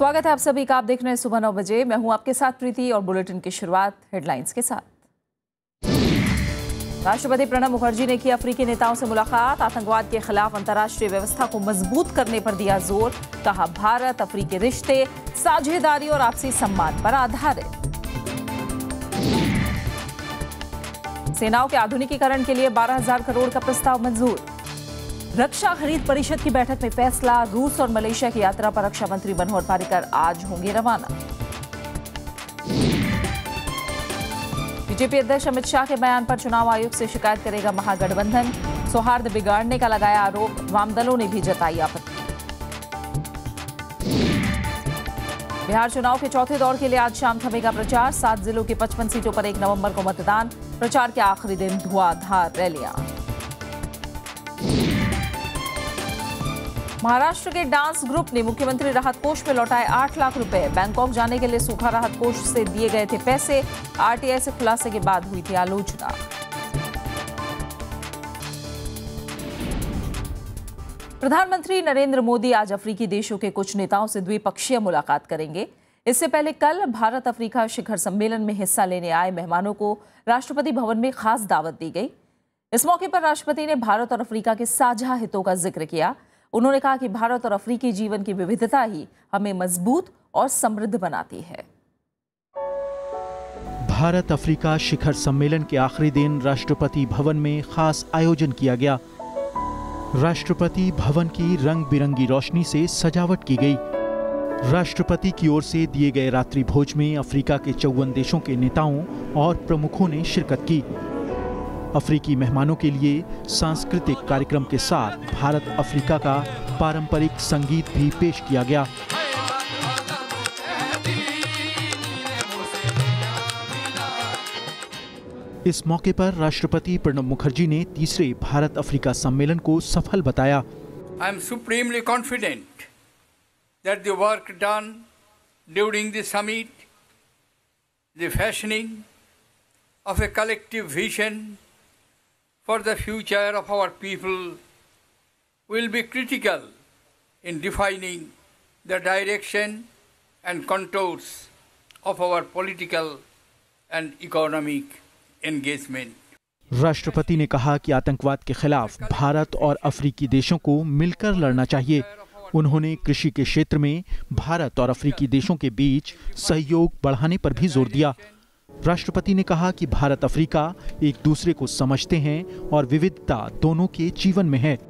स्वागत है आप सभी का। आप देख रहे हैं सुबह 9 बजे। मैं हूं आपके साथ प्रीति और बुलेटिन की शुरुआत हेडलाइंस के साथ। राष्ट्रपति प्रणब मुखर्जी ने की अफ्रीकी नेताओं से मुलाकात। आतंकवाद के खिलाफ अंतर्राष्ट्रीय व्यवस्था को मजबूत करने पर दिया जोर। कहा भारत अफ्रीकी रिश्ते साझेदारी और आपसी सम्मान पर आधारित। सेनाओं के आधुनिकीकरण के लिए 12,000 करोड़ का प्रस्ताव मंजूर। रक्षा खरीद परिषद की बैठक में फैसला। रूस और मलेशिया की यात्रा पर रक्षा मंत्री मनोहर पर्रिकर आज होंगे रवाना। बीजेपी अध्यक्ष अमित शाह के बयान पर चुनाव आयोग से शिकायत करेगा महागठबंधन। सौहार्द बिगाड़ने का लगाया आरोप। वाम दलों ने भी जताई आपत्ति। बिहार चुनाव के चौथे दौर के लिए आज शाम थमेगा प्रचार। 7 जिलों की 55 सीटों पर 1 नवंबर को मतदान। प्रचार के आखिरी दिन धुआंधार रैलियां। महाराष्ट्र के डांस ग्रुप ने मुख्यमंत्री राहत कोष में लौटाए 8 लाख रुपए। बैंकॉक जाने के लिए सूखा राहत कोष से दिए गए थे पैसे। आरटीआई से खुलासे के बाद हुई थी आलोचना। प्रधानमंत्री नरेंद्र मोदी आज अफ्रीकी देशों के कुछ नेताओं से द्विपक्षीय मुलाकात करेंगे। इससे पहले कल भारत अफ्रीका शिखर सम्मेलन में हिस्सा लेने आए मेहमानों को राष्ट्रपति भवन में खास दावत दी गई। इस मौके पर राष्ट्रपति ने भारत और अफ्रीका के साझा हितों का जिक्र किया। उन्होंने कहा कि भारत और अफ्रीकी जीवन की विविधता ही हमें मजबूत और समृद्ध बनाती है। भारत अफ्रीका शिखर सम्मेलन के आखिरी दिन राष्ट्रपति भवन में खास आयोजन किया गया। राष्ट्रपति भवन की रंग बिरंगी रोशनी से सजावट की गई। राष्ट्रपति की ओर से दिए गए रात्रि भोज में अफ्रीका के 54 देशों के नेताओं और प्रमुखों ने शिरकत की। अफ्रीकी मेहमानों के लिए सांस्कृतिक कार्यक्रम के साथ भारत अफ्रीका का पारंपरिक संगीत भी पेश किया गया। इस मौके पर राष्ट्रपति प्रणब मुखर्जी ने तीसरे भारत अफ्रीका सम्मेलन को सफल बताया। I am supremely confident that the work done during the summit, the fashioning of a collective vision for the future of our people will be critical in defining the direction and contours of our political and economic engagement. राष्ट्रपति ने कहा कि आतंकवाद के खिलाफ भारत और अफ्रीकी देशों को मिलकर लड़ना चाहिए। उन्होंने कृषि के क्षेत्र में भारत और अफ्रीकी देशों के बीच सहयोग बढ़ाने पर भी जोर दिया। राष्ट्रपति ने कहा कि भारत अफ्रीका एक दूसरे को समझते हैं और विविधता दोनों के जीवन में है।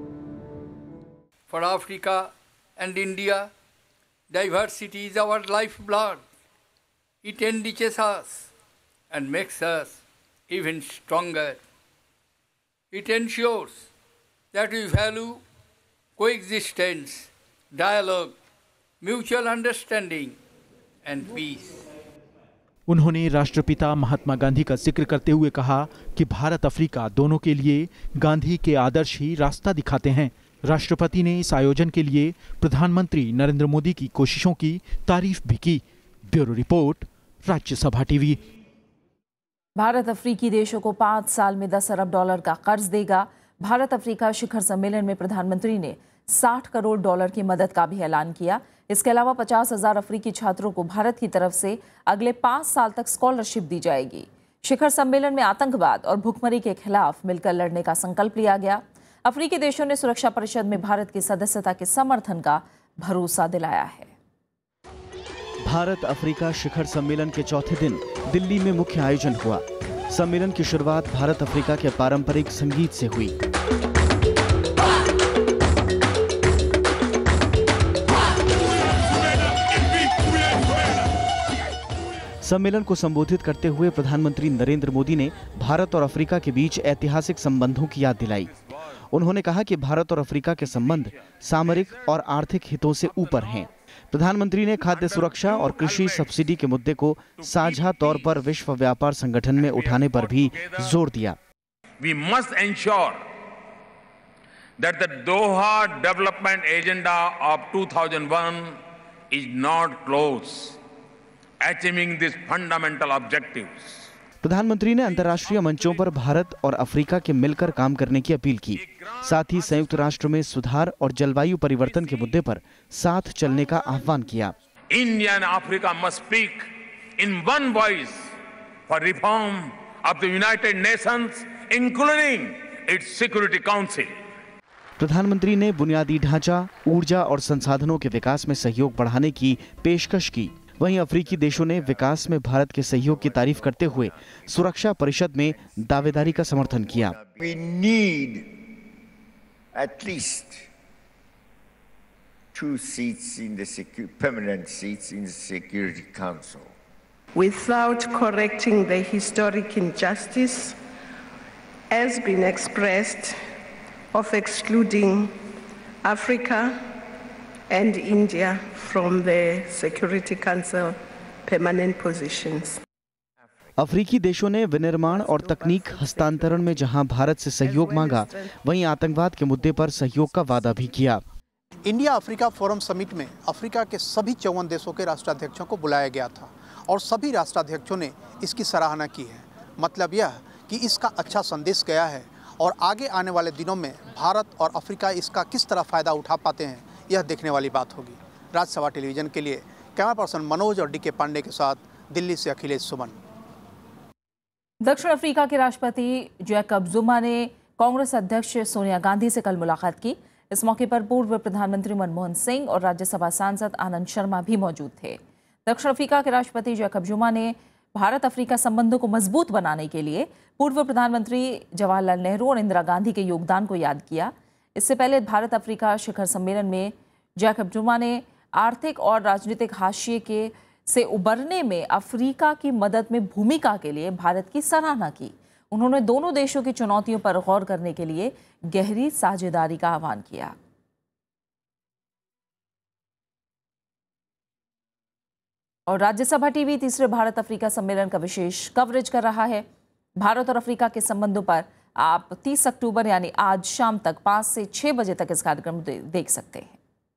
For Africa and India, diversity is our lifeblood. It enriches us and makes us even stronger. It ensures that we value coexistence, dialogue, mutual understanding and peace. उन्होंने राष्ट्रपिता महात्मा गांधी का जिक्र करते हुए कहा कि भारत अफ्रीका दोनों के लिए गांधी के आदर्श ही रास्ता दिखाते हैं। राष्ट्रपति ने इस आयोजन के लिए प्रधानमंत्री नरेंद्र मोदी की कोशिशों की तारीफ भी की। Bureau report, Rajya Sabha TV. Bharat अफ्रीकी देशों को 5 साल में $10 अरब का कर्ज देगा। भारत अफ्रीका शिखर सम्मेलन में प्रधानमंत्री ने $60 करोड़ की मदद का भी ऐलान किया। इसके अलावा 50,000 अफ्रीकी छात्रों को भारत की तरफ से अगले 5 साल तक स्कॉलरशिप दी जाएगी। शिखर सम्मेलन में आतंकवाद और भुखमरी के खिलाफ मिलकर लड़ने का संकल्प लिया गया। अफ्रीकी देशों ने सुरक्षा परिषद में भारत की सदस्यता के समर्थन का भरोसा दिलाया है। भारत अफ्रीका शिखर सम्मेलन के चौथे दिन दिल्ली में मुख्य आयोजन हुआ। सम्मेलन की शुरुआत भारत अफ्रीका के पारंपरिक संगीत से हुई। सम्मेलन को संबोधित करते हुए प्रधानमंत्री नरेंद्र मोदी ने भारत और अफ्रीका के बीच ऐतिहासिक संबंधों की याद दिलाई। उन्होंने कहा कि भारत और अफ्रीका के संबंध सामरिक और आर्थिक हितों से ऊपर हैं। प्रधानमंत्री ने खाद्य सुरक्षा और कृषि सब्सिडी के मुद्दे को साझा तौर पर विश्व व्यापार संगठन में उठाने पर भी जोर दिया। We must ensure that the Doha Development Agenda of 2001 is not close, achieving these fundamental objectives. प्रधानमंत्री ने अंतर्राष्ट्रीय मंचों पर भारत और अफ्रीका के मिलकर काम करने की अपील की। साथ ही संयुक्त राष्ट्र में सुधार और जलवायु परिवर्तन के मुद्दे पर साथ चलने का आह्वान किया। India and Africa must speak in one voice for reform of the United Nations including its security council. प्रधानमंत्री ने बुनियादी ढांचा, ऊर्जा और संसाधनों के विकास में सहयोग बढ़ाने की पेशकश की। वहीं अफ्रीकी देशों ने विकास में भारत के सहयोग की तारीफ करते हुए सुरक्षा परिषद में दावेदारी का समर्थन किया। We need at least 2 seats in the permanent seats in the Security Council. Without correcting the historic injustice has been expressed of excluding Africa and India from the Security Council permanent positions. अफ्रीकी देशों ने विनिर्माण और तकनीक हस्तांतरण में जहां भारत से सहयोग मांगा, वहीं आतंकवाद के मुद्दे पर सहयोग का वादा भी किया। इंडिया अफ्रीका फोरम समिट में अफ्रीका के सभी 54 देशों के राष्ट्राध्यक्षों को बुलाया गया था और सभी राष्ट्राध्यक्षों ने इसकी सराहना की है। मतलब यह कि इसका अच्छा संदेश गया है और आगे आने वाले दिनों में भारत और अफ्रीका इसका किस तरह फ़ायदा उठा पाते हैं, यह देखने वाली बात होगी। राज्यसभा टेलीविजन के लिए कैमरा पर्सन मनोज और डीके पांडे के साथ दिल्ली से अखिलेश सुमन। दक्षिण अफ्रीका के राष्ट्रपति जैकब जुमा ने कांग्रेस अध्यक्ष सोनिया गांधी से कल मुलाकात की। इस मौके पर पूर्व प्रधानमंत्री मनमोहन सिंह और राज्यसभा सांसद आनंद शर्मा भी मौजूद थे। दक्षिण अफ्रीका के राष्ट्रपति जैकब जुमा ने भारत अफ्रीका संबंधों को मजबूत बनाने के लिए पूर्व प्रधानमंत्री जवाहरलाल नेहरू और इंदिरा गांधी के योगदान को याद किया। इससे पहले भारत अफ्रीका शिखर सम्मेलन में जैकब जुमा ने आर्थिक और राजनीतिक हाशिए से उबरने में अफ्रीका की मदद में भूमिका के लिए भारत की सराहना की। उन्होंने दोनों देशों की चुनौतियों पर गौर करने के लिए गहरी साझेदारी का आह्वान किया। और राज्यसभा टीवी तीसरे भारत अफ्रीका सम्मेलन का विशेष कवरेज कर रहा है। भारत और अफ्रीका के संबंधों पर आप 30 अक्टूबर यानी आज शाम तक 5 से 6 बजे तक इस कार्यक्रम देख सकते हैं।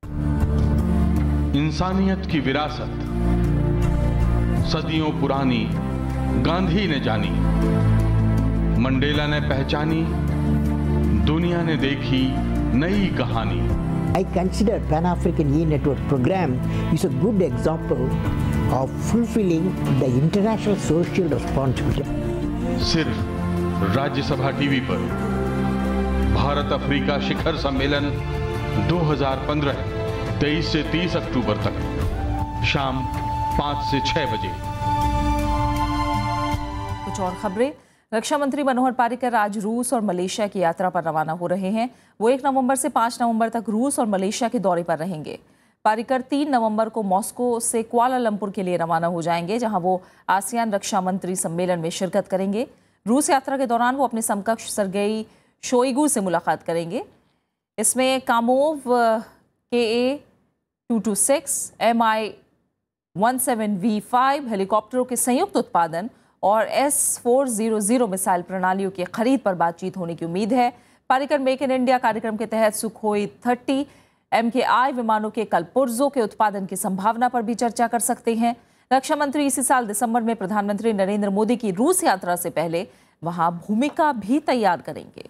इंसानियत की विरासत सदियों पुरानी गांधी ने जानी, मंडेला ने पहचानी, दुनिया ने देखी नई कहानी। I consider Pan-African E-Network program is a good example of fulfilling the international social responsibility. सिर्फ राज्यसभा टीवी पर भारत अफ्रीका शिखर सम्मेलन 2015 23 से 30 अक्टूबर तक शाम 5 से 6 बजे। कुछ और खबरें। रक्षा मंत्री मनोहर पारिकर आज रूस और मलेशिया की यात्रा पर रवाना हो रहे हैं। वो 1 नवंबर से 5 नवंबर तक रूस और मलेशिया के दौरे पर रहेंगे। पारिकर 3 नवंबर को मॉस्को से कुआलालंपुर के लिए रवाना हो जाएंगे, जहां वो आसियान रक्षा मंत्री सम्मेलन में शिरकत करेंगे। रूस यात्रा के दौरान वो अपने समकक्ष सर्गेई शोइगु से मुलाकात करेंगे। इसमें कामोव KA-226 Mi-17V5 हेलीकॉप्टरों के संयुक्त उत्पादन और S-400 मिसाइल प्रणालियों की खरीद पर बातचीत होने की उम्मीद है। पारिकर मेक इन इंडिया कार्यक्रम के तहत सुखोई 30 MKI विमानों के कल पुर्जों के उत्पादन की संभावना पर भी चर्चा कर सकते हैं। रक्षा मंत्री इसी साल दिसंबर में प्रधानमंत्री नरेंद्र मोदी की रूस यात्रा से पहले वहां भूमिका भी तैयार करेंगे।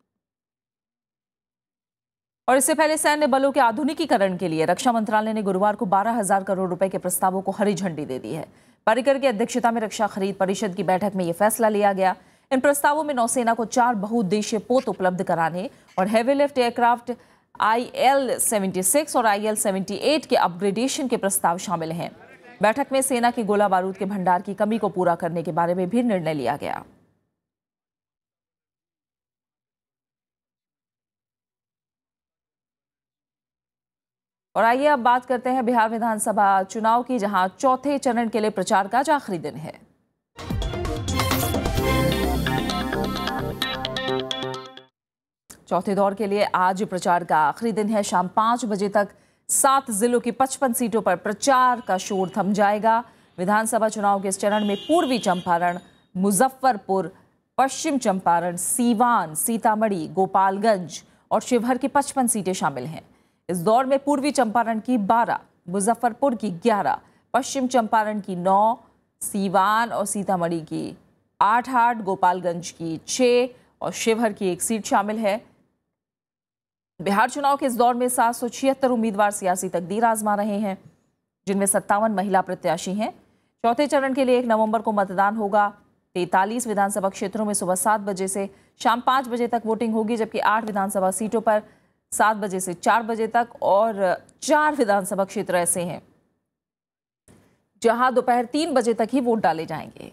और इससे पहले सैन्य बलों के आधुनिकीकरण के लिए रक्षा मंत्रालय ने गुरुवार को 12,000 करोड़ रुपए के प्रस्तावों को हरी झंडी दे दी है। पारिकर की अध्यक्षता में रक्षा खरीद परिषद की बैठक में यह फैसला लिया गया। इन प्रस्तावों में नौसेना को 4 बहुउद्देशीय पोत उपलब्ध कराने और हेवी लिफ्ट एयरक्राफ्ट IL-76 और IL-78 के अपग्रेडेशन के प्रस्ताव शामिल हैं। बैठक में सेना की गोला बारूद के भंडार की कमी को पूरा करने के बारे में भी निर्णय लिया गया। और आइए अब बात करते हैं बिहार विधानसभा चुनाव की, जहां चौथे चरण के लिए प्रचार का आज आखिरी दिन है। चौथे दौर के लिए आज प्रचार का आखिरी दिन है। शाम 5 बजे तक 7 जिलों की 55 सीटों पर प्रचार का शोर थम जाएगा। विधानसभा चुनाव के इस चरण में पूर्वी चंपारण, मुजफ्फरपुर, पश्चिम चंपारण, सीवान, सीतामढ़ी, गोपालगंज और शिवहर की 55 सीटें शामिल हैं। इस दौर में पूर्वी चंपारण की 12, मुजफ्फरपुर की 11, पश्चिम चंपारण की 9, सीवान और सीतामढ़ी की 8 गोपालगंज की 6 और शिवहर की 1 सीट शामिल है। बिहार चुनाव के इस दौर में 776 उम्मीदवार सियासी तकदीर आजमा रहे हैं, जिनमें 57 महिला प्रत्याशी हैं। चौथे चरण के लिए 1 नवंबर को मतदान होगा। 43 विधानसभा क्षेत्रों में सुबह 7 बजे से शाम 5 बजे तक वोटिंग होगी, जबकि 8 विधानसभा सीटों पर 7 बजे से 4 बजे तक और 4 विधानसभा क्षेत्र ऐसे हैं जहां दोपहर 3 बजे तक ही वोट डाले जाएंगे।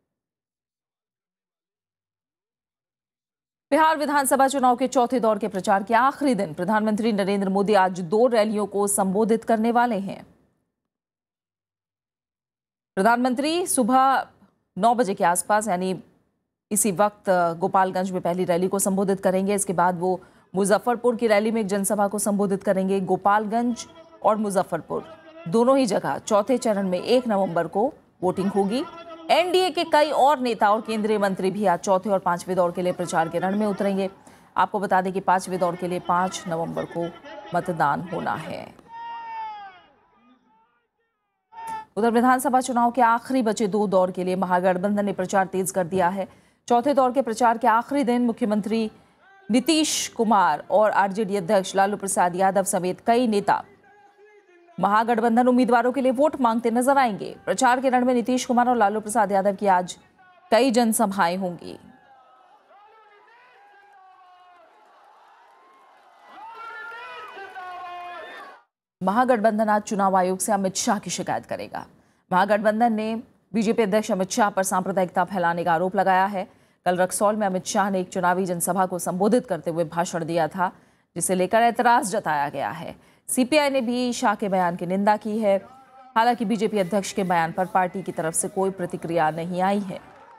बिहार विधानसभा चुनाव के चौथे दौर के प्रचार के आखिरी दिन प्रधानमंत्री नरेंद्र मोदी आज 2 रैलियों को संबोधित करने वाले हैं। प्रधानमंत्री सुबह 9 बजे के आसपास यानी इसी वक्त गोपालगंज में पहली रैली को संबोधित करेंगे। इसके बाद वो मुजफ्फरपुर की रैली में एक जनसभा को संबोधित करेंगे। गोपालगंज और मुजफ्फरपुर दोनों ही जगह चौथे चरण में 1 नवंबर को वोटिंग होगी। एनडीए के कई और नेता और केंद्रीय मंत्री भी आज चौथे और 5वें दौर के लिए प्रचार के रण में उतरेंगे। आपको बता दें कि 5वें दौर के लिए 5 नवंबर को मतदान होना है। उधर विधानसभा चुनाव के आखिरी बचे 2 दौर के लिए महागठबंधन ने प्रचार तेज कर दिया है। चौथे दौर के प्रचार के आखिरी दिन मुख्यमंत्री नीतीश कुमार और आरजेडी अध्यक्ष लालू प्रसाद यादव समेत कई नेता महागठबंधन उम्मीदवारों के लिए वोट मांगते नजर आएंगे। प्रचार के रण में नीतीश कुमार और लालू प्रसाद यादव की आज कई जनसभाएं होंगी। महागठबंधन आज चुनाव आयोग से अमित शाह की शिकायत करेगा। महागठबंधन ने बीजेपी अध्यक्ष अमित शाह पर सांप्रदायिकता फैलाने का आरोप लगाया है। कल रक्सौल में अमित शाह ने एक चुनावी जनसभा को संबोधित करते हुए भाषण दिया था, जिसे लेकर ऐतराज जताया गया है। सीपीआई ने भी शाह के बयान की निंदा की है। हालांकि बीजेपी अध्यक्ष के बयान पर पार्टी की तरफ से कोई प्रतिक्रिया नहीं आई है।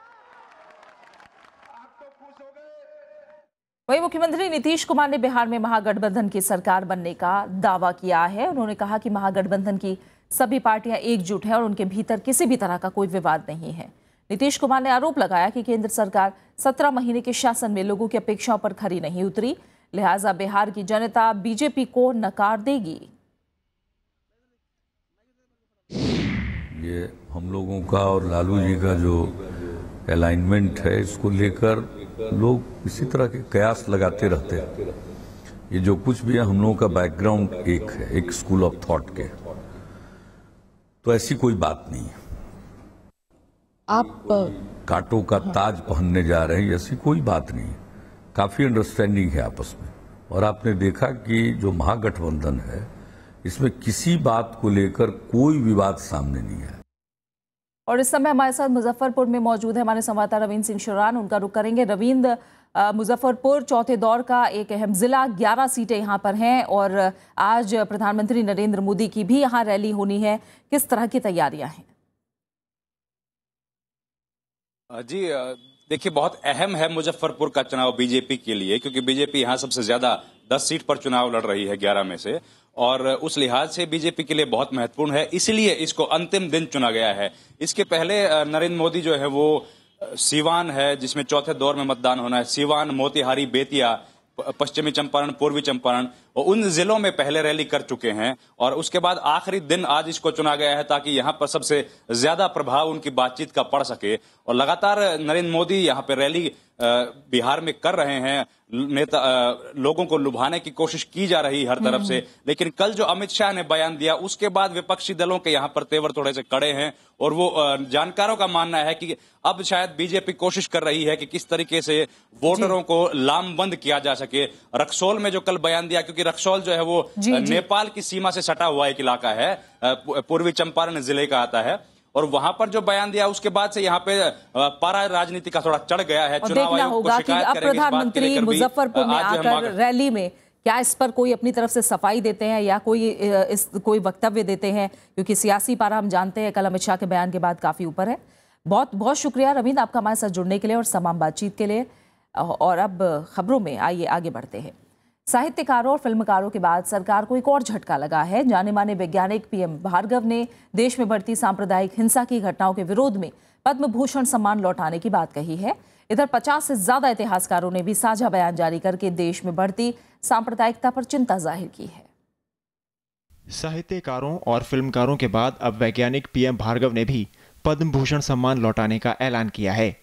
वहीं मुख्यमंत्री नीतीश कुमार ने बिहार में महागठबंधन की सरकार बनने का दावा किया है। उन्होंने कहा कि महागठबंधन की सभी पार्टियां एकजुट हैं और उनके भीतर किसी भी तरह का कोई विवाद नहीं है। नीतीश कुमार ने आरोप लगाया कि केंद्र सरकार 17 महीने के शासन में लोगों की अपेक्षाओं पर खरी नहीं उतरी, लिहाजा बिहार की जनता बीजेपी को नकार देगी। ये हम लोगों का और लालू जी का जो अलाइनमेंट है, इसको लेकर लोग इसी तरह के कयास लगाते रहते हैं। ये जो कुछ भी है, हम लोगों का बैकग्राउंड एक है, एक स्कूल ऑफ थॉट के, तो ऐसी कोई बात नहीं है। आप कांटों का ताज पहनने जा रहे हैं, ऐसी कोई बात नहीं है। काफी अंडरस्टैंडिंग है आपस में। और आपने देखा कि जो महागठबंधन है, इसमें किसी बात को लेकर कोई विवाद सामने नहीं है। और इस समय हमारे साथ मुजफ्फरपुर में मौजूद है हमारे संवाददाता रविंद्र सिंह शुरान, उनका रुख करेंगे। रविंद्र, मुजफ्फरपुर चौथे दौर का एक अहम जिला, 11 सीटें यहाँ पर हैं और आज प्रधानमंत्री नरेंद्र मोदी की भी यहाँ रैली होनी है। किस तरह की तैयारियां हैं? जी देखिए, बहुत अहम है मुजफ्फरपुर का चुनाव बीजेपी के लिए, क्योंकि बीजेपी यहाँ सबसे ज्यादा 10 सीट पर चुनाव लड़ रही है 11 में से, और उस लिहाज से बीजेपी के लिए बहुत महत्वपूर्ण है। इसलिए इसको अंतिम दिन चुना गया है। इसके पहले नरेंद्र मोदी जो है वो सीवान है, जिसमें चौथे दौर में मतदान होना है, सीवान, मोतिहारी, बेतिया, पश्चिमी चंपारण, पूर्वी चंपारण, और उन जिलों में पहले रैली कर चुके हैं। और उसके बाद आखिरी दिन आज इसको चुना गया है ताकि यहाँ पर सबसे ज्यादा प्रभाव उनकी बातचीत का पड़ सके। और लगातार नरेंद्र मोदी यहाँ पे रैली बिहार में कर रहे हैं। नेता लोगों को लुभाने की कोशिश की जा रही है हर तरफ से। लेकिन कल जो अमित शाह ने बयान दिया, उसके बाद विपक्षी दलों के यहाँ पर तेवर थोड़े से कड़े हैं। और वो जानकारों का मानना है कि अब शायद बीजेपी कोशिश कर रही है कि किस तरीके से वोटरों को लामबंद किया जा सके। रक्सौल में जो कल बयान दिया, क्योंकि रक्सौल जो है वो नेपाल की सीमा से सटा हुआ एक इलाका है, पूर्वी चंपारण जिले का आता है, और वहां पर जो बयान दिया उसके बाद से यहाँ पे पारा राजनीति का थोड़ा चढ़ गया है। चुनाव आयोग को शिकायत करेंगे। प्रधानमंत्री मुजफ्फरपुर में आकर रैली में क्या इस पर कोई अपनी तरफ से सफाई देते हैं या कोई वक्तव्य देते हैं? क्योंकि सियासी पारा हम जानते हैं कल अमित शाह के बयान के बाद काफी ऊपर है। बहुत बहुत शुक्रिया रविंद्र आपका हमारे साथ जुड़ने के लिए और तमाम बातचीत के लिए। और अब खबरों में आइए आगे बढ़ते हैं। साहित्यकारों और फिल्मकारों के बाद सरकार को एक और झटका लगा है। जाने माने वैज्ञानिक पीएम भार्गव ने देश में बढ़ती सांप्रदायिक हिंसा की घटनाओं के विरोध में पद्म भूषण सम्मान लौटाने की बात कही है। इधर 50 से ज्यादा इतिहासकारों ने भी साझा बयान जारी करके देश में बढ़ती सांप्रदायिकता पर चिंता जाहिर की है। साहित्यकारों और फिल्मकारों के बाद अब वैज्ञानिक पीएम भार्गव ने भी पद्म भूषण सम्मान लौटाने का ऐलान किया है।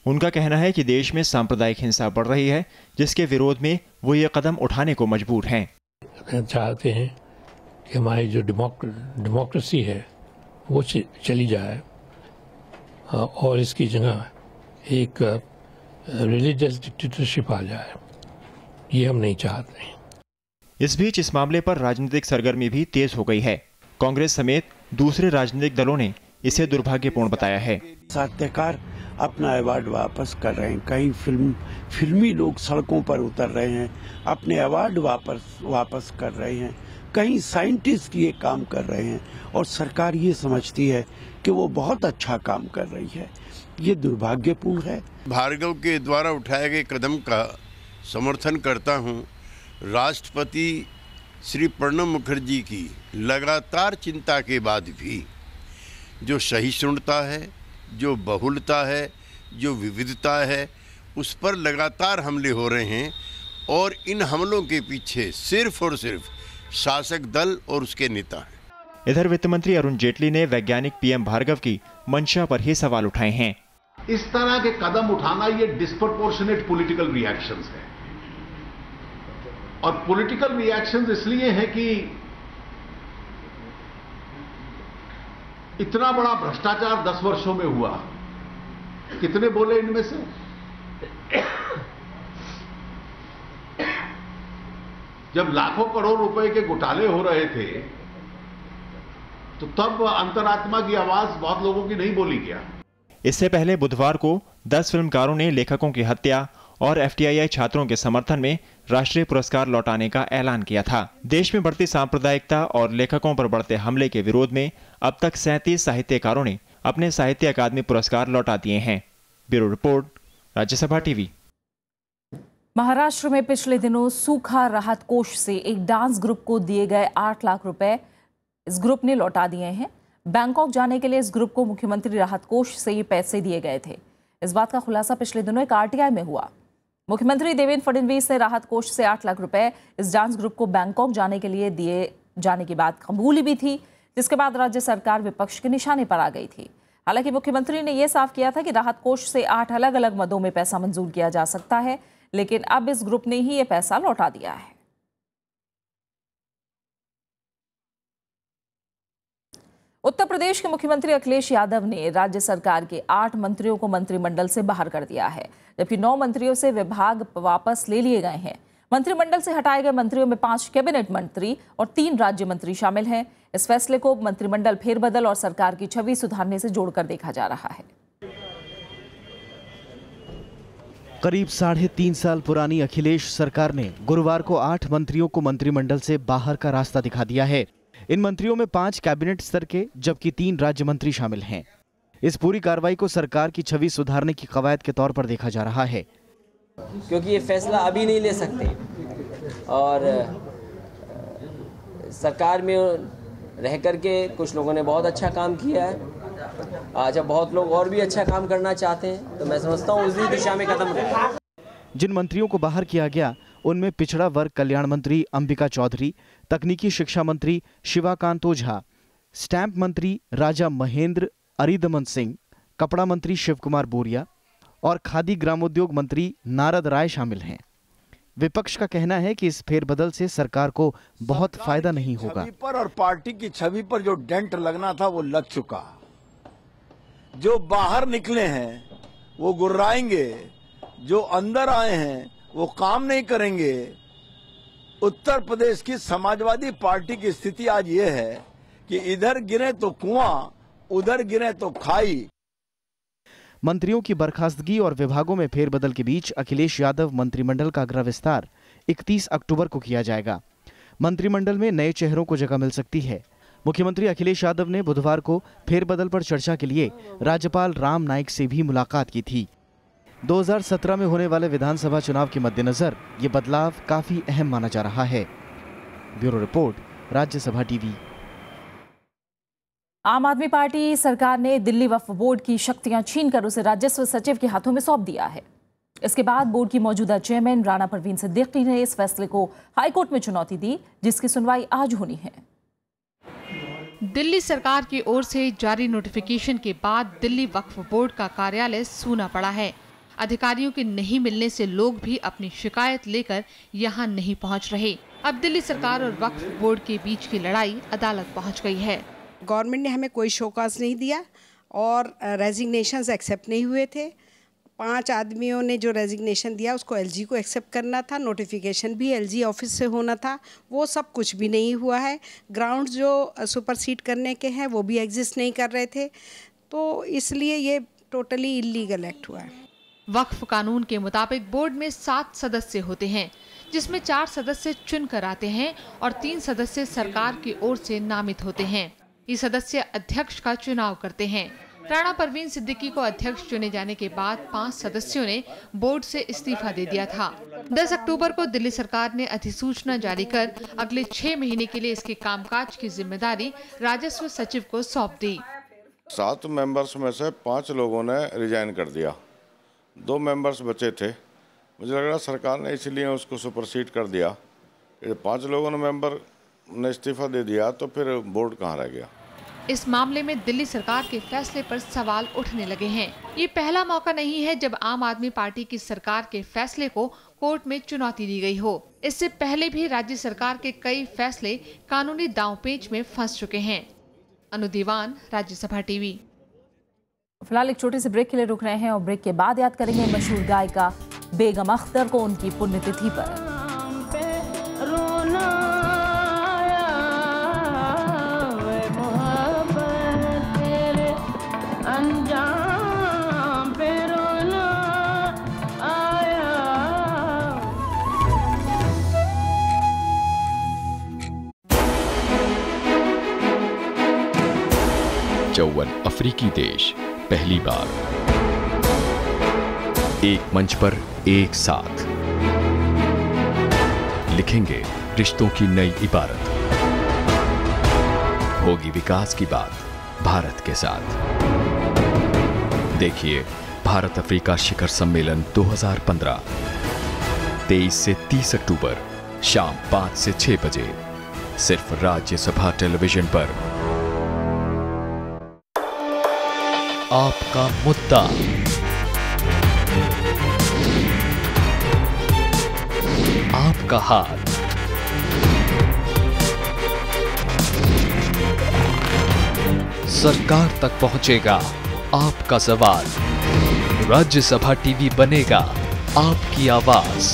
उनका कहना है कि देश में सांप्रदायिक हिंसा बढ़ रही है, जिसके विरोध में वो ये कदम उठाने को मजबूर हैं। चाहते हैं कि हमारी जो डेमोक्रेसी है वो चली जाए और इसकी जगह एक रिलीजियस डिक्टेटरशिप आ जाए, ये हम नहीं चाहते हैं। इस बीच इस मामले पर राजनीतिक सरगर्मी भी तेज हो गई है। कांग्रेस समेत दूसरे राजनीतिक दलों ने इसे दुर्भाग्यपूर्ण बताया है। साहित्यकार अपना अवार्ड वापस कर रहे हैं, कई फिल्मी लोग सड़कों पर उतर रहे हैं, अपने अवार्ड वापस कर रहे हैं, कई साइंटिस्ट ये काम कर रहे हैं और सरकार ये समझती है कि वो बहुत अच्छा काम कर रही है। ये दुर्भाग्यपूर्ण है। भार्गव के द्वारा उठाए गए कदम का समर्थन करता हूँ। राष्ट्रपति श्री प्रणब मुखर्जी की लगातार चिंता के बाद भी जो सहिष्णुता है, जो बहुलता है, जो विविधता है, उस पर लगातार हमले हो रहे हैं और इन हमलों के पीछे सिर्फ और सिर्फ शासक दल और उसके नेता हैं। इधर वित्त मंत्री अरुण जेटली ने वैज्ञानिक पीएम भार्गव की मंशा पर ही सवाल उठाए हैं। इस तरह के कदम उठाना ये डिस्प्रपोर्शनेट पॉलिटिकल रिएक्शंस है और पॉलिटिकल रिएक्शंस इसलिए है कि इतना बड़ा भ्रष्टाचार 10 वर्षों में हुआ। कितने बोले इनमें से? जब लाखों करोड़ रुपए के घोटाले हो रहे थे तो तब अंतरात्मा की आवाज बहुत लोगों की नहीं बोली गया। इससे पहले बुधवार को 10 फिल्मकारों ने लेखकों की हत्या और एफटीआई छात्रों के समर्थन में राष्ट्रीय पुरस्कार लौटाने का ऐलान किया था। देश में बढ़ती सांप्रदायिकता और लेखकों पर बढ़ते हमले के विरोध में अब तक 37 साहित्यकारों ने अपने साहित्य अकादमी पुरस्कार लौटा दिए हैं। Bureau report, Rajya Sabha TV. Maharashtra में पिछले दिनों सूखा राहत कोष से एक डांस ग्रुप को दिए गए 8 लाख रुपए इस ग्रुप ने लौटा दिए हैं। बैंकॉक जाने के लिए इस ग्रुप को मुख्यमंत्री राहत कोष से ये पैसे दिए गए थे। इस बात का खुलासा पिछले दिनों एक आरटीआई में हुआ। मुख्यमंत्री देवेंद्र फडणवीस ने राहत कोष से 8 लाख रुपए इस डांस ग्रुप को बैंकॉक जाने के लिए दिए जाने की बात कबूली भी थी, जिसके बाद राज्य सरकार विपक्ष के निशाने पर आ गई थी। हालांकि मुख्यमंत्री ने यह साफ किया था कि राहत कोष से 8 अलग अलग मदों में पैसा मंजूर किया जा सकता है, लेकिन अब इस ग्रुप ने ही ये पैसा लौटा दिया है। उत्तर प्रदेश के मुख्यमंत्री अखिलेश यादव ने राज्य सरकार के 8 मंत्रियों को मंत्रिमंडल से बाहर कर दिया है, जबकि 9 मंत्रियों से विभाग वापस ले लिए गए हैं। मंत्रिमंडल से हटाए गए मंत्रियों में 5 कैबिनेट मंत्री और 3 राज्य मंत्री शामिल हैं। इस फैसले को मंत्रिमंडल फेरबदल और सरकार की छवि सुधारने से जोड़कर देखा जा रहा है। करीब 3.5 साल पुरानी अखिलेश सरकार ने गुरुवार को 8 मंत्रियों को मंत्रिमंडल से बाहर का रास्ता दिखा दिया है। इन मंत्रियों में 5 कैबिनेट स्तर के जबकि 3 राज्य मंत्री शामिल हैं। इस पूरी कार्रवाई को सरकार की छवि सुधारने की कवायद के तौर पर देखा जा रहा है, क्योंकि ये फैसला अभी नहीं ले सकते और सरकार में रह करके कुछ लोगों ने बहुत अच्छा काम किया है। आज अब बहुत लोग और भी अच्छा काम करना चाहते हैं, तो मैं समझता हूँ उसी दिशा में कदम उठाएं। जिन मंत्रियों को बाहर किया गया उनमें पिछड़ा वर्ग कल्याण मंत्री अंबिका चौधरी, तकनीकी शिक्षा मंत्री शिवाकांत ओझा, स्टैंप मंत्री राजा महेंद्र अरिदमन सिंह, कपड़ा मंत्री शिव कुमार बोरिया और खादी ग्रामोद्योग मंत्री नारद राय शामिल हैं। विपक्ष का कहना है कि इस फेरबदल से सरकार को बहुत फायदा नहीं होगा। छवि पर और पार्टी की छवि पर जो डेंट लगना था वो लग चुका। जो बाहर निकले हैं वो गुर्राएंगे, जो अंदर आए हैं वो काम नहीं करेंगे। उत्तर प्रदेश की समाजवादी पार्टी की स्थिति आज ये है कि इधर गिरे तो कुआं, उधर गिरे तो खाई। मंत्रियों की बर्खास्तगी और विभागों में फेरबदल के बीच अखिलेश यादव मंत्रिमंडल का अगला विस्तार 31 अक्टूबर को किया जाएगा। मंत्रिमंडल में नए चेहरों को जगह मिल सकती है। मुख्यमंत्री अखिलेश यादव ने बुधवार को फेरबदल पर चर्चा के लिए राज्यपाल राम नाईक से भी मुलाकात की थी। 2017 में होने वाले विधानसभा चुनाव के मद्देनजर ये बदलाव काफी अहम माना जा रहा है। Bureau report, Rajya Sabha TV. Aam Aadmi party सरकार ने दिल्ली वक्फ बोर्ड की शक्तियां छीनकर उसे राजस्व सचिव के हाथों में सौंप दिया है। इसके बाद बोर्ड की मौजूदा चेयरमैन राणा परवीन सिद्दीकी ने इस फैसले को हाईकोर्ट में चुनौती दी, जिसकी सुनवाई आज होनी है। दिल्ली सरकार की ओर से जारी नोटिफिकेशन के बाद दिल्ली वक्फ बोर्ड का कार्यालय सूना पड़ा है। अधिकारियों के नहीं मिलने से लोग भी अपनी शिकायत लेकर यहाँ नहीं पहुँच रहे। अब दिल्ली सरकार और वक्फ बोर्ड के बीच की लड़ाई अदालत पहुँच गई है। गवर्नमेंट ने हमें कोई शोकाज नहीं दिया और रेजिग्नेशंस एक्सेप्ट नहीं हुए थे। 5 आदमियों ने जो रेजिग्नेशन दिया उसको एलजी को एक्सेप्ट करना था, नोटिफिकेशन भी एलजी ऑफिस से होना था, वो सब कुछ भी नहीं हुआ है। ग्राउंड जो सुपरसीड करने के हैं वो भी एग्जिस्ट नहीं कर रहे थे, तो इसलिए ये टोटली इलीगल एक्ट हुआ है। वक्फ कानून के मुताबिक बोर्ड में 7 सदस्य होते हैं, जिसमें 4 सदस्य चुन कर आते हैं और 3 सदस्य सरकार की ओर से नामित होते हैं। ये सदस्य अध्यक्ष का चुनाव करते हैं। राणा परवीन सिद्दीकी को अध्यक्ष चुने जाने के बाद 5 सदस्यों ने बोर्ड से इस्तीफा दे दिया था। 10 अक्टूबर को दिल्ली सरकार ने अधिसूचना जारी कर अगले 6 महीने के लिए इसके कामकाज की जिम्मेदारी राजस्व सचिव को सौंप दी। 7 मेंबर्स में से 5 लोगों ने रिजाइन कर दिया, 2 मेंबर्स बचे थे। मुझे लग रहा सरकार ने इसलिए उसको सुपरसीड कर दिया। 5 लोगों ने मेंबर ने इस्तीफा दे दिया तो फिर बोर्ड कहाँ रह गया। इस मामले में दिल्ली सरकार के फैसले पर सवाल उठने लगे हैं। ये पहला मौका नहीं है जब आम आदमी पार्टी की सरकार के फैसले को कोर्ट में चुनौती दी गई हो। इससे पहले भी राज्य सरकार के कई फैसले कानूनी दांवपेच में फंस चुके हैं। अनु दीवान, राज्यसभा टीवी। फिलहाल एक छोटे से ब्रेक के लिए रुक रहे हैं और ब्रेक के बाद याद करेंगे मशहूर गायिका बेगम अख्तर को उनकी पुण्यतिथि पर। चौवन अफ्रीकी देश पहली बार एक मंच पर एक साथ लिखेंगे रिश्तों की नई इबारत। होगी विकास की बात भारत के साथ। देखिए भारत अफ्रीका शिखर सम्मेलन 2015 23 से 30 अक्टूबर शाम 5 से 6 बजे सिर्फ राज्यसभा टेलीविजन पर। आपका मुद्दा, आपका हाथ, सरकार तक पहुंचेगा आपका सवाल। राज्यसभा टीवी बनेगा आपकी आवाज।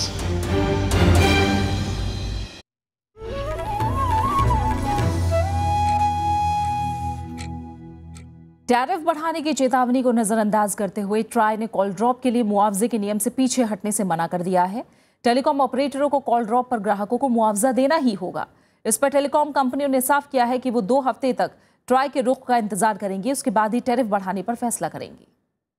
टैरिफ बढ़ाने की चेतावनी को नजरअंदाज करते हुए ट्राई ने कॉल ड्रॉप के लिए मुआवजे के नियम से पीछे हटने से मना कर दिया है। टेलीकॉम ऑपरेटरों को कॉल ड्रॉप पर ग्राहकों को मुआवजा देना ही होगा। इस पर टेलीकॉम कंपनियों ने साफ किया है कि वो 2 हफ्ते तक ट्राई के रुख का इंतजार करेंगी, उसके बाद ही टैरिफ बढ़ाने पर फैसला करेंगी।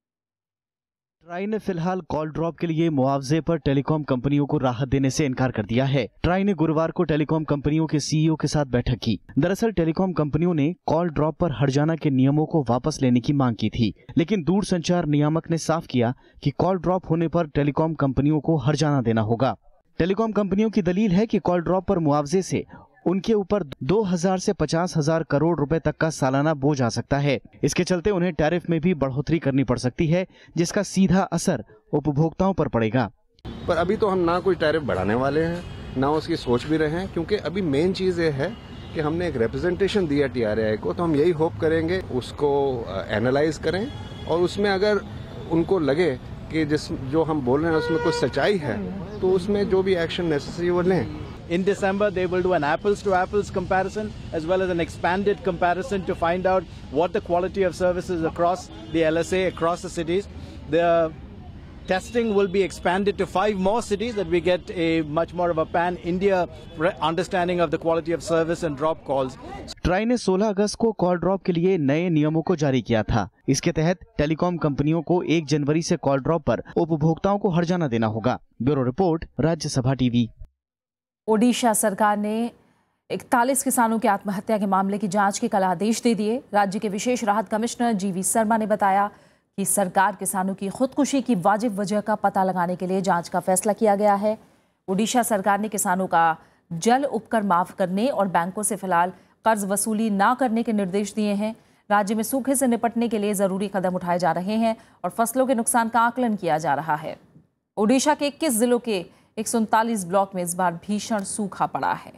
ट्राई ने फिलहाल कॉल ड्रॉप के लिए मुआवजे पर टेलीकॉम कंपनियों को राहत देने से इनकार कर दिया है। ट्राई ने गुरुवार को टेलीकॉम कंपनियों के सीईओ के साथ बैठक की। दरअसल टेलीकॉम कंपनियों ने कॉल ड्रॉप पर हर्जाना के नियमों को वापस लेने की मांग की थी, लेकिन दूरसंचार नियामक ने साफ किया कि कॉल ड्रॉप होने पर टेलीकॉम कंपनियों को हर्जाना देना होगा। टेलीकॉम कंपनियों की दलील है कि कॉल ड्रॉप पर मुआवजे से उनके ऊपर 2000 से 50,000 करोड़ रुपए तक का सालाना बोझ आ सकता है। इसके चलते उन्हें टैरिफ में भी बढ़ोतरी करनी पड़ सकती है, जिसका सीधा असर उपभोक्ताओं पर पड़ेगा। पर अभी तो हम ना कोई टैरिफ बढ़ाने वाले हैं, ना उसकी सोच भी रहे हैं, क्योंकि अभी मेन चीज ये है कि हमने एक रिप्रेजेंटेशन दिया TRAI को, तो हम यही होप करेंगे उसको एनालाइज करें और उसमें अगर उनको लगे कि जो हम बोल रहे हैं उसमें कुछ सच्चाई है तो उसमें जो भी एक्शन नेसेसरी वो लें। In December, they will do an apples-to-apples comparison as well as an expanded comparison to find out what the quality of service is across the LSA, across the cities. The testing will be expanded to 5 more cities that we get a much more of a pan-India understanding of the quality of service and drop calls. TRAI ने 16 अगस्त को call drop के लिए नए नियमों को जारी किया था। इसके तहत टेलीकॉम कंपनियों को 1 जनवरी से कॉल ड्रॉप पर उपभोक्ताओं को हर्जाना देना होगा। Bureau report, Rajya Sabha TV. Odisha सरकार ने 41 किसानों की आत्महत्या के मामले की जांच के कल आदेश दे दिए। राज्य के विशेष राहत कमिश्नर GV शर्मा ने बताया कि सरकार किसानों की खुदकुशी की वाजिब वजह का पता लगाने के लिए जांच का फैसला किया गया है। ओडिशा सरकार ने किसानों का जल उपकर माफ करने और बैंकों से फिलहाल कर्ज वसूली ना करने के निर्देश दिए हैं। राज्य में सूखे से निपटने के लिए जरूरी कदम उठाए जा रहे हैं और फसलों के नुकसान का आकलन किया जा रहा है। ओडिशा के 21 जिलों के 139 ब्लॉक में इस बार भीषण सूखा पड़ा है।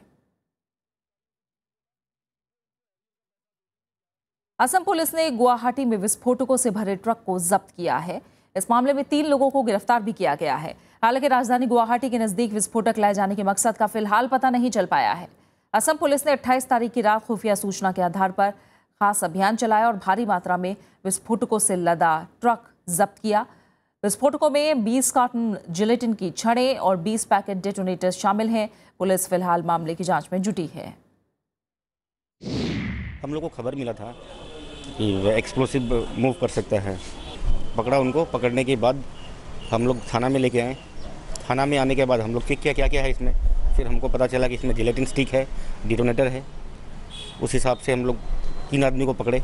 असम पुलिस ने गुवाहाटी में विस्फोटकों से भरे ट्रक को जब्त किया है। इस मामले में 3 लोगों को गिरफ्तार भी किया गया है। हालांकि राजधानी गुवाहाटी के नजदीक विस्फोटक लाए जाने के मकसद का फिलहाल पता नहीं चल पाया है। असम पुलिस ने 28 तारीख की रात खुफिया सूचना के आधार पर खास अभियान चलाया और भारी मात्रा में विस्फोटकों से लदा ट्रक जब्त किया। विस्फोटकों में 20 कार्टन जिलेटिन की छड़ें और 20 पैकेट डेटोनेटर्स शामिल हैं। पुलिस फिलहाल मामले की जांच में जुटी है। हम लोग को खबर मिला था कि एक्सप्लोसिव मूव कर सकता है। पकड़ा उनको, पकड़ने के बाद हम लोग थाना में लेके आए। थाना में आने के बाद हम लोग चेक किया क्या क्या है इसमें। फिर हमको पता चला कि इसमें जिलेटिन स्टिक है, डिटोनेटर है। उस हिसाब से हम लोग 3 आदमी को पकड़े।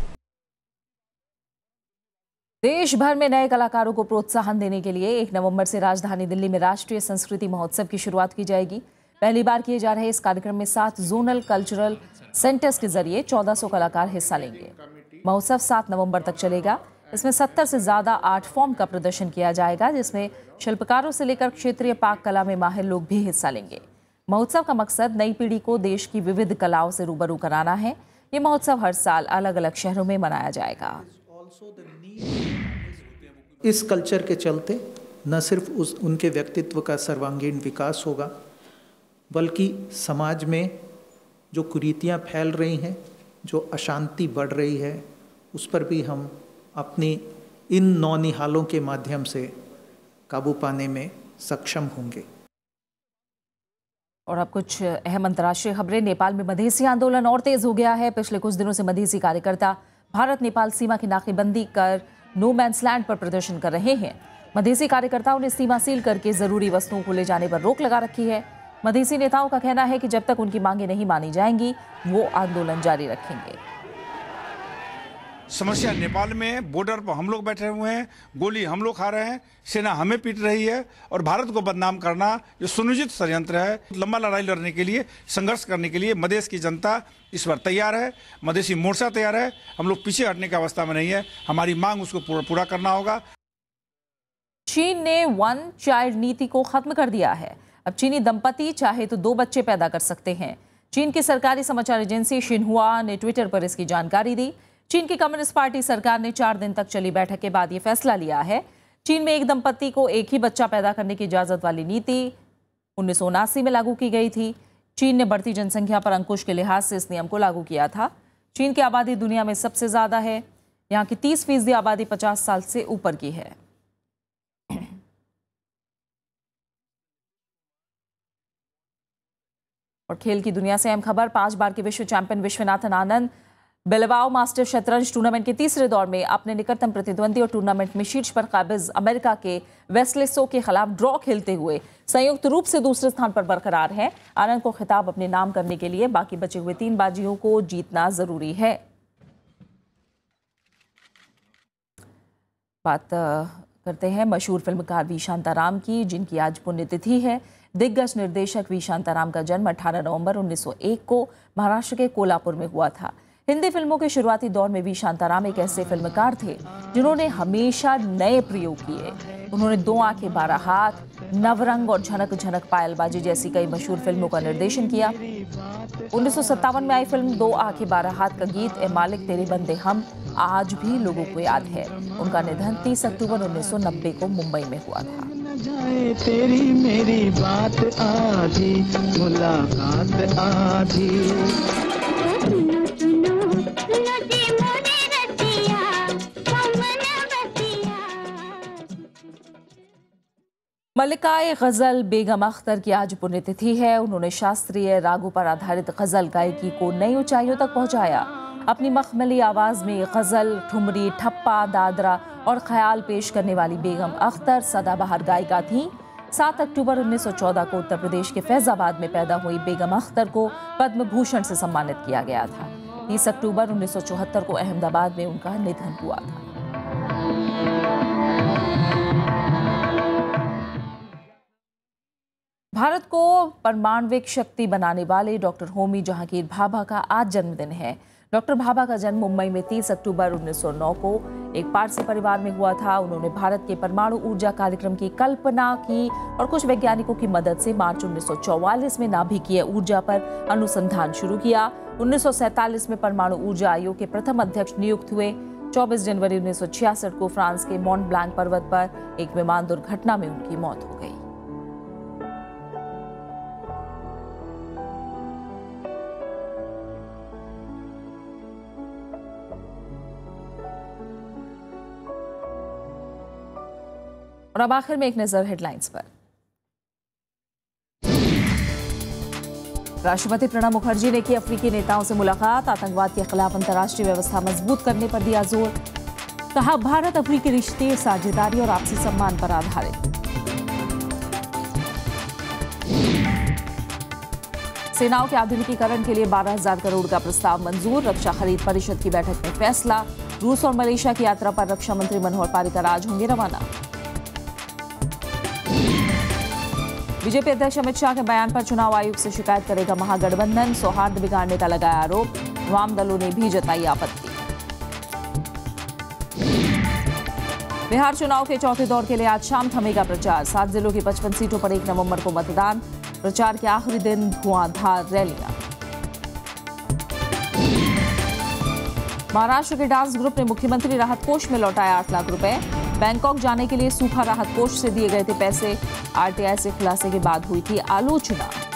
देश भर में नए कलाकारों को प्रोत्साहन देने के लिए 1 नवंबर से राजधानी दिल्ली में राष्ट्रीय संस्कृति महोत्सव की शुरुआत की जाएगी। पहली बार किए जा रहे इस कार्यक्रम में 7 जोनल कल्चरल सेंटर्स के जरिए 1400 कलाकार हिस्सा लेंगे। महोत्सव 7 नवंबर तक चलेगा। इसमें 70 से ज्यादा आर्ट फॉर्म का प्रदर्शन किया जाएगा, जिसमें शिल्पकारों से लेकर क्षेत्रीय पाक कला में माहिर लोग भी हिस्सा लेंगे। महोत्सव का मकसद नई पीढ़ी को देश की विविध कलाओं से रूबरू कराना है। ये महोत्सव हर साल अलग अलग शहरों में मनाया जाएगा। इस कल्चर के चलते न सिर्फ उनके व्यक्तित्व का सर्वांगीण विकास होगा, बल्कि समाज में जो कुरीतियां फैल रही हैं, जो अशांति बढ़ रही है, उस पर भी हम अपनी इन नौनिहालों के माध्यम से काबू पाने में सक्षम होंगे। और अब कुछ अहम अंतर्राष्ट्रीय खबरें। नेपाल में मधेसी आंदोलन और तेज हो गया है। पिछले कुछ दिनों से मधेसी कार्यकर्ता भारत नेपाल सीमा की नाकेबंदी कर नो मैंस लैंड पर प्रदर्शन कर रहे हैं। मधेसी कार्यकर्ताओं ने सीमा सील करके जरूरी वस्तुओं को ले जाने पर रोक लगा रखी है। मधेसी नेताओं का कहना है कि जब तक उनकी मांगें नहीं मानी जाएंगी, वो आंदोलन जारी रखेंगे। समस्या नेपाल में बॉर्डर पर हम लोग बैठे हुए हैं, गोली हम लोग खा रहे हैं, सेना हमें पीट रही है और भारत को बदनाम करना जो सुनियोजित षड्यंत्र है। लंबा लड़ाई लड़ने के लिए, संघर्ष करने के लिए मधेश की जनता इस बार तैयार है। मधेसी मोर्चा तैयार है। हम लोग पीछे हटने की अवस्था में नहीं है। हमारी मांग उसको पूरा करना होगा। चीन ने 1 चाइल्ड नीति को खत्म कर दिया है। अब चीनी दंपति चाहे तो 2 बच्चे पैदा कर सकते हैं। चीन की सरकारी समाचार एजेंसी शिन्हुआ ने ट्विटर पर इसकी जानकारी दी। चीन की कम्युनिस्ट पार्टी सरकार ने 4 दिन तक चली बैठक के बाद ये फैसला लिया है। चीन में एक दंपति को एक ही बच्चा पैदा करने की इजाजत वाली नीति 1979 में लागू की गई थी। चीन ने बढ़ती जनसंख्या पर अंकुश के लिहाज से इस नियम को लागू किया था। चीन की आबादी दुनिया में सबसे ज्यादा है। यहाँ की 30% आबादी 50 साल से ऊपर की है। और खेल की दुनिया से अहम खबर। 5 बार के विश्व champion Viswanathan Anand Bilbao master शतरंज टूर्नामेंट के तीसरे दौर में अपने निकटतम प्रतिद्वंदी और टूर्नामेंट में शीर्ष पर काबिज अमेरिका के वेस्ले सो के खिलाफ ड्रॉ खेलते हुए संयुक्त रूप से दूसरे स्थान पर बरकरार है। आनंद को खिताब अपने नाम करने के लिए बाकी बचे हुए 3 बाजियों को जीतना जरूरी है। बात करते हैं मशहूर फिल्मकार वी शांताराम की, जिनकी आज पुण्यतिथि है। दिग्गज निर्देशक वी शांताराम का जन्म 18 नवंबर 1901 को महाराष्ट्र के कोल्हापुर में हुआ था। हिंदी फिल्मों के शुरुआती दौर में वी शांताराम एक ऐसे फिल्मकार थे जिन्होंने हमेशा नए प्रयोग किए। उन्होंने 2 आंखें 12 हाथ, नवरंग और झनक झनक पायलबाजी जैसी कई मशहूर फिल्मों का निर्देशन किया। 1957 में आई फिल्म 2 आंखें 12 हाथ का गीत ए मालिक तेरे बंदे हम आज भी लोगों को याद है। उनका निधन 30 अक्टूबर 1990 को मुंबई में हुआ था। तेरी मेरी बात आधी मुलाकात आधी। मल्लिकाए गजल बेगम अख्तर की आज पुण्यतिथि है। उन्होंने शास्त्रीय रागों पर आधारित गजल गायकी को नई ऊंचाइयों तक पहुंचाया। अपनी मखमली आवाज में गजल, ठुमरी, ठप्पा, दादरा और ख्याल पेश करने वाली बेगम अख्तर सदाबहार गायिका थीं। 7 अक्टूबर 1914 को उत्तर प्रदेश के फैजाबाद में पैदा हुई बेगम अख्तर को पद्म भूषण से सम्मानित किया गया था। 30 अक्टूबर 1974 को अहमदाबाद में उनका निधन हुआ था। भारत को परमाणविक शक्ति बनाने वाले डॉक्टर होमी जहांगीर भाभा का आज जन्मदिन है। डॉक्टर भाभा का जन्म मुंबई में 30 अक्टूबर 1909 को एक पारसी परिवार में हुआ था। उन्होंने भारत के परमाणु ऊर्जा कार्यक्रम की कल्पना की और कुछ वैज्ञानिकों की मदद से मार्च 1944 में नाभिकीय ऊर्जा पर अनुसंधान शुरू किया। 1947 में परमाणु ऊर्जा आयोग के प्रथम अध्यक्ष नियुक्त हुए। 24 जनवरी 1966 को फ्रांस के मॉन्ट ब्लांक पर्वत पर एक विमान दुर्घटना में उनकी मौत हो गई। और अब आखिर में एक नजर हेडलाइंस पर। राष्ट्रपति प्रणब मुखर्जी ने की अफ्रीकी नेताओं से मुलाकात। आतंकवाद के खिलाफ अंतर्राष्ट्रीय व्यवस्था मजबूत करने पर दिया जोर। कहा, भारत अफ्रीकी रिश्ते साझेदारी और आपसी सम्मान पर आधारित। सेनाओं के आधुनिकीकरण के लिए 12,000 करोड़ का प्रस्ताव मंजूर। रक्षा खरीद परिषद की बैठक में फैसला। रूस और मलेशिया की यात्रा पर रक्षा मंत्री मनोहर पर्रिकर आज होंगे रवाना। बीजेपी अध्यक्ष अमित शाह के बयान पर चुनाव आयोग से शिकायत करेगा महागठबंधन। सौहार्द बिगाड़ने का लगाया आरोप। वाम दलों ने भी जताई आपत्ति। बिहार चुनाव के चौथे दौर के लिए आज शाम थमेगा प्रचार। 7 जिलों की 55 सीटों पर 1 नवंबर को मतदान। प्रचार के आखिरी दिन धुआंधार रैलियां। महाराष्ट्र के डांस ग्रुप ने मुख्यमंत्री राहत कोष में लौटाया 8 लाख रुपए। बैंकॉक जाने के लिए सूखा राहत कोष से दिए गए थे पैसे। आरटीआई से खुलासे के बाद हुई थी आलोचना।